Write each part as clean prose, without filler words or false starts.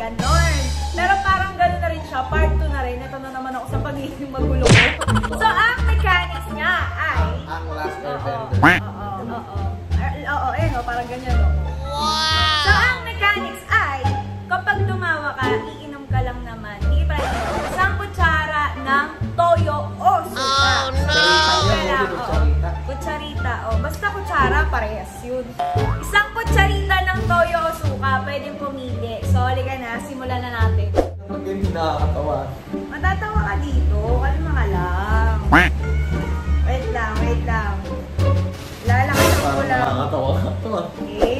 ganon. Pero parang gano'n na rin siya. Part 2 na rin. Ito na naman ako sa pagiging magulo ko. So, ang mechanics niya ay... Ang last airbender. Oo, parang ganyan. Wow! So, ang mechanics ay, kapag tumawa ka, iinom ka lang naman. Hindi pa rin isang kutsara ng toyo o suka. Oh, no! Kutsarita. Basta kutsara, parehas yun. Isang kutsarita ng toyo o suka, pwedeng pumili. So, halika na, simulan na natin. Pag hindi nakakatawa. Matatawa ka dito. Kalma ka lang. Wait lang. Lalakasan ko lang. Nakakatawa ka. Okay.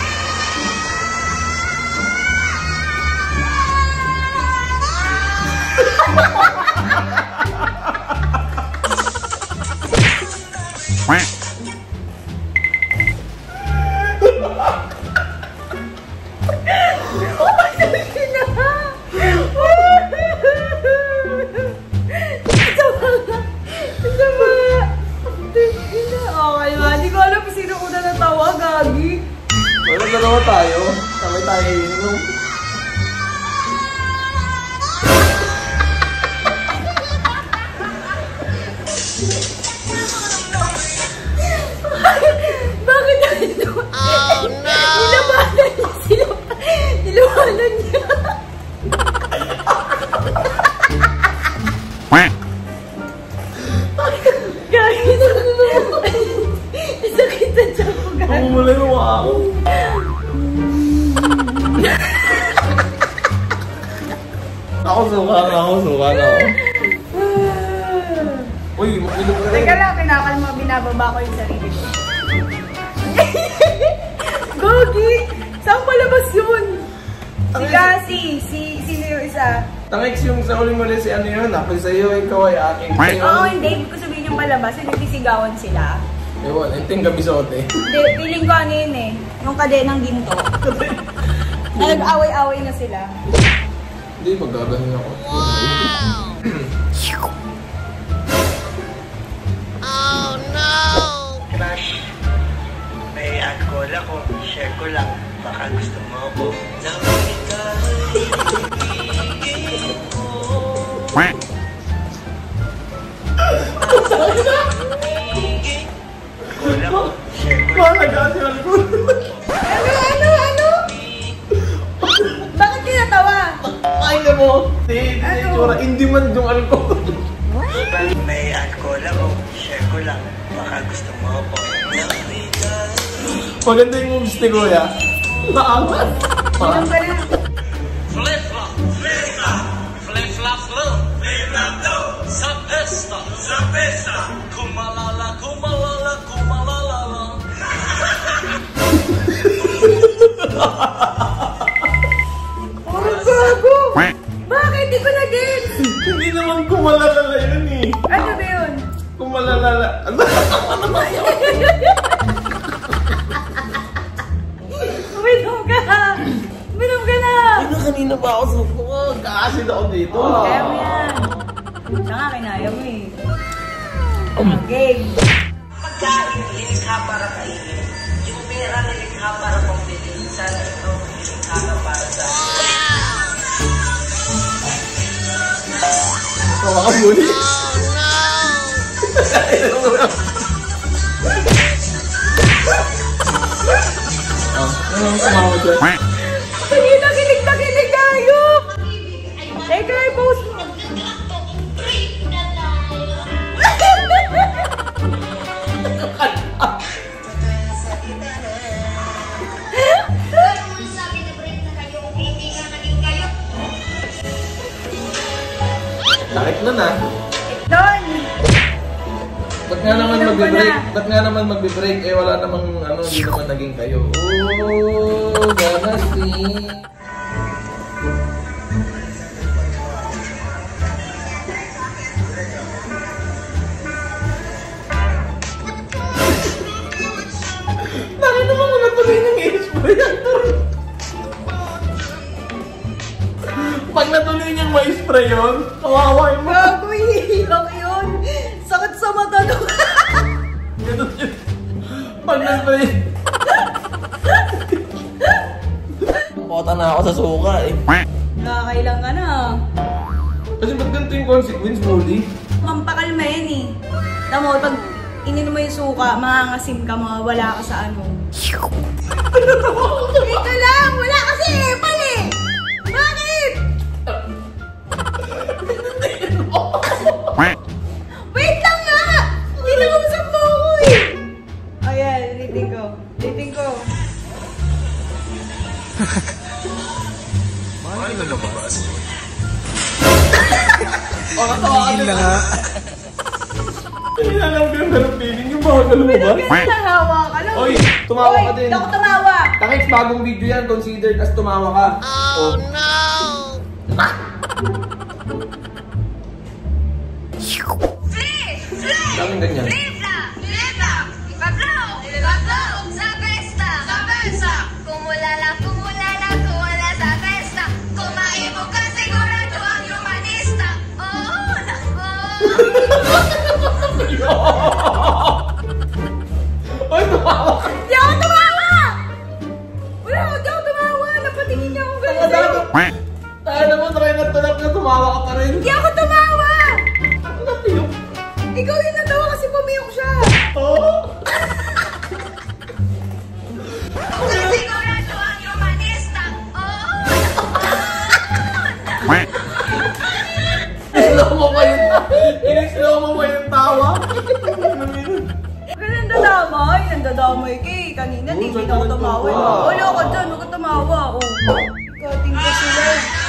Dalawa tayo. Sabay tayo inom. Bakit ganito? Oh no! Nilabanan niya sila. Nilabanan niya. Gagawin na naman. Sakit na siya ko gagawin. Ang mulay mo ako. Ako suka na ako. Uy, makinig ka rin. Teka lang, kinakalma, binababa ko yung sarili ko. Gogi! Saan palabas yun? Si Cassie, sino yung isa? Tangix yung sa uling muli si ano yun. Ako sa'yo, ikaw ay aking. Oo, hindi. Hindi ko sabihin yung palabas. Yung nagsisigawan sila. Ewan, enting gabisote. Hindi, feeling ko ano yun eh. Yung kadenang ginto. Nag-away-away na sila. Hindi, magdadahin ako. Wow! Oh no! Crush, may alcohol ako. Share ko lang. Baka gusto mo ako. Ano? Bakit kinatawa? Ay na mo! Hindi man yung alcohol. May alcohol ako. Share ko lang. Baka gusto mo ako. Maganda yung moves ni Kuya. Naangat. Inom ka na. Flip-flop, flip-flop, slow. Sa pesta, kumalala. Puro gago! Bakit? Di ko na-get! Hindi naman kumalalala yun eh. Ano ba yun? Kumalalala. Uminom ka na! Ano kanina pa ako sa kaasid ako dito. Kaya mo yan. Siya nga, kinaya mo eh. Game. Pagkain, lilikha para kainin. Yung pera, lilikha para pambili. Sana ikaw, lilikha ka para sa... Tawa ka muli. Anong kumawa dyan? Nakinig tayo! Teka, i-post mo. Sakit na na. Don! Ba't nga naman magbe-break? Ba't nga naman magbe-break? Eh wala namang ano, hindi naman naging kayo. Oh, gana see. Bakit naman mo natuloy ng spray yan? Pag natuloy niyang may spray yun, kawawa mo. Gago, ihihilak yun. Sakit sa mata ko. Ganun yun. Pag na-spray. Natatakot na ako sa suka eh. Nakakailang ka na. Kasi ba't ganito yung consequence, Molly? Mampakalma yan eh. Tamo, pag ininom mo yung suka, mangangasim ka, mawawala ka sa ano. Ito lang, wala kasi epal eh! Bakit? Wait lang nga! Inausap mo ako eh! Ayan, ulitin ko. Ulitin ko. Mahal na lumabas. Katawa ka din nga. Hindi na lang yung ganun feeling yung bawal na lumabas. Nahawa ka lang. Oy, tumawa ka din. Oy, ako tumawa. Takits, bagong video yan. Considered as tumawa ka. Oh no! Daming ganyan. Oy, tumawa ka. Hindi ako tumawa! Wala, hindi ako tumawa. Napatingin niya ako ganun. Tayo naman, try na tulap na tumawa ka pa rin. Hindi ako tumawa! Napiyok. Ikaw yung natawa kasi pumiyok siya. Oo. In-slow mo pa yung in-slow mo pa yung tawa. Kaya nandadamay. Nandadamay kay. Kanina, Oo, hindi saan na ako ka tumawa. nagtuwa? Wala ka dyan. Huwag ka tumawa. Ikating ko sila.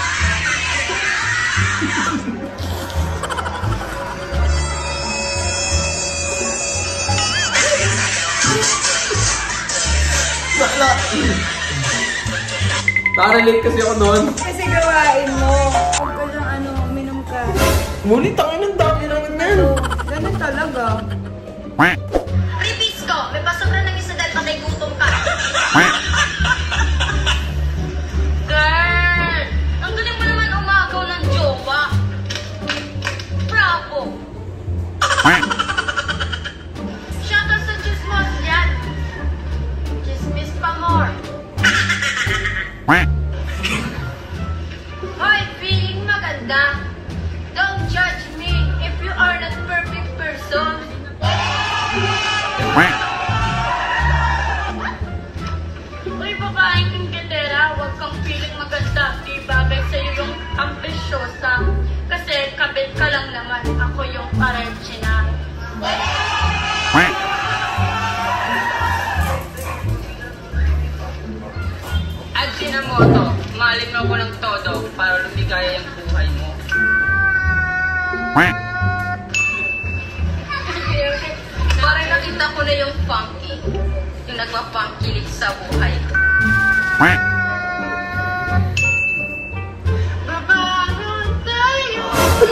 Nakarelate kasi ako doon. Kasi gawain mo. Huwag ka lang uminom ka. Ngunit ang inang dami naman yan. So, ganun talaga. Ribis ko! May pasobra ng isa dahil patay gutom ka. Girl! Ang galing mo naman umagaw ng jowa. Bravo! Shoutout sa chismos yan. Chismis pa more. Hoy, feeling maganda. Don't judge me if you are not perfect person. Uy, babaeng inggetera, huwag kang feeling maganda. Di bagay sa'yo yung ambisyosa. Kasi kabit ka lang naman. Ako yung parechina. Ajinomoto, mahalin mo ko ng todo para lumigaya yung buhay mo. Parang nakita ko na yung funky. Yung nagmapunkilig sa buhay. Babagon tayo!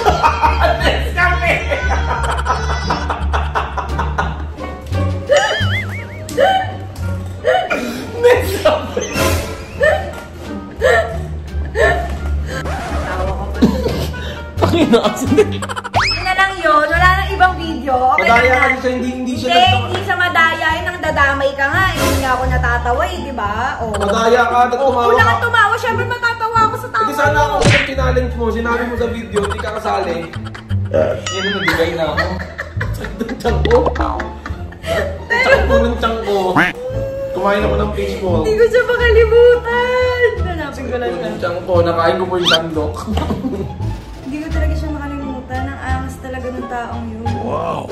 Pakina kasi. Yun na lang yun. Wala nang ibang video. Okay Madaya na. kasi siya, hindi siya Hindi sa madaya. Yun ang dadamay ka nga. Hindi nga ako natatawa eh, di ba? Oh. Madaya ka, at tumawa Kung ka. lang tumawa, syempre matatawa ako sa tawa Hindi sana ako mo. kung challenge mo, sinabi mo sa video, hindi ka kasali. Yan ang nabigay na ako. Sakit ng tiyan ko. Sakit po ng tiyan ko. Kumain ako ng fishball. Hindi ko siya makalimutan. Hanapin ko lang Sakit siya. ng tiyan ko, nakain ko po yung sandok. Hindi ko talaga siya makalimutan. Ang angas talaga ng taong yun. Wow.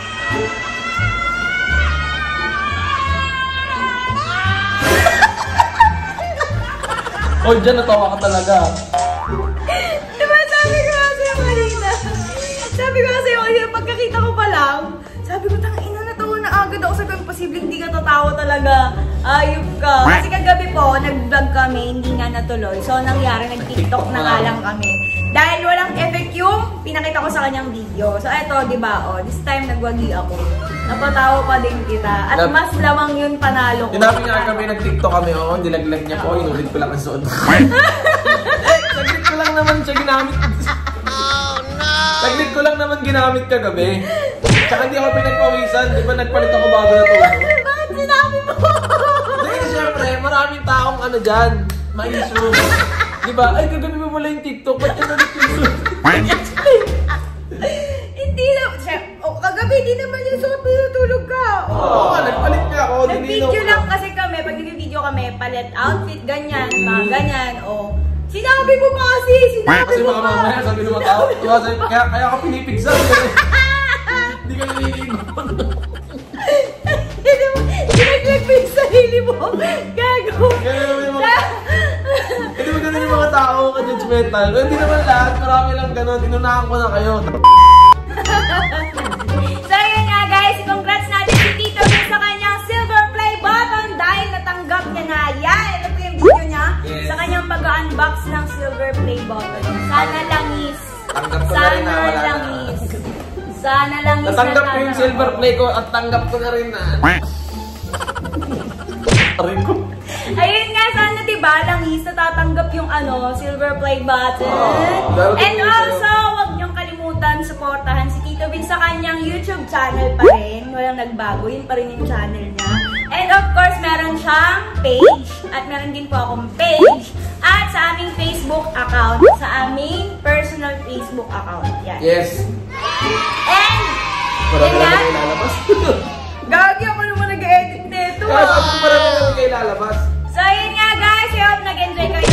Oh, dyan natawa ka talaga. Diba sabi ko kasi kanina? Sabi ko kasi kanina, pagkakita ko pa lang, sabi ko, tangina, natawa na agad ako. Sabi ko, posibleng hindi ka tatawa talaga. Ayop ka. Kasi kagabi po, nag-vlog kami, hindi nga natuloy. So, nangyari, nag-tiktok na nga lang kami. Dahil walang effect yung pinakita ko sa kanyang video. So, eto, di ba, oh, this time nagwagi ako. Napatawa pa din kita. At mas lamang yun panalo ko. Sinabi nga kami, nag-tiktok kami, oo, nilaglag niya po, inulit ko lang ang suot. Saglit ko lang naman siya ginamit. Saglit ko lang naman ginamit kagabi. Tsaka hindi ako pinagpawisan, di ba nagpalit ako bago na to. Bakit sinabi mo? Hindi, syempre, maraming taong ano dyan. na issue. Diba? Ay, kagabi mo pala yung TikTok. Ba't ka ulit yung Hindi na, kagabi di naman yung suot mo natulog ka. Oo nga, nagpalit nga ako. Nag-video lang kasi kami, pag nag-video kami, palit outfit, ganyan, mga ganyan, o. Sinabi mo pa kasi, sinabi Kasi mo baka pa. mamaya sabi ng mga tao, kaya ako pinipigsan. Hindi ka nililingon. Sinaglag mo yung sarili mo. Gago. Kaya naman yung mga... Hindi mo ganun yung mga tao ka-judgmental. Hindi naman lahat, marami lang ganun. Inunahan ko na kayo. So yun nga guys, congrats natin si Tito Vic sa kanyang silver play button dahil natanggap niya na yan. Ito po yung video niya sa kanyang pag-unbox ng silver play button. Sana langis. Tanggap ko na rin na wala na. langis. Sana langis. Natanggap ko yung silver play ko at tanggap ko na rin na. Arin ko. Ayun nga, sana diba, langis natatanggap yung silver play button. Wow. And also, wag niyong kalimutan supportahan si Tito Vic sa kanyang YouTube channel pa rin. Walang nagbago, yun pa rin yung channel niya. And of course, meron siyang page. At meron din po akong page. At sa aming Facebook account. Sa aming personal Facebook account. Yan. Yes. And, Marami yun na nga, kayo lalabas. gagi ako naman nag-edit nito. Kaya sabi ko marami na kayo lalabas. So, yun nga guys. I hope nag-enjoy kayo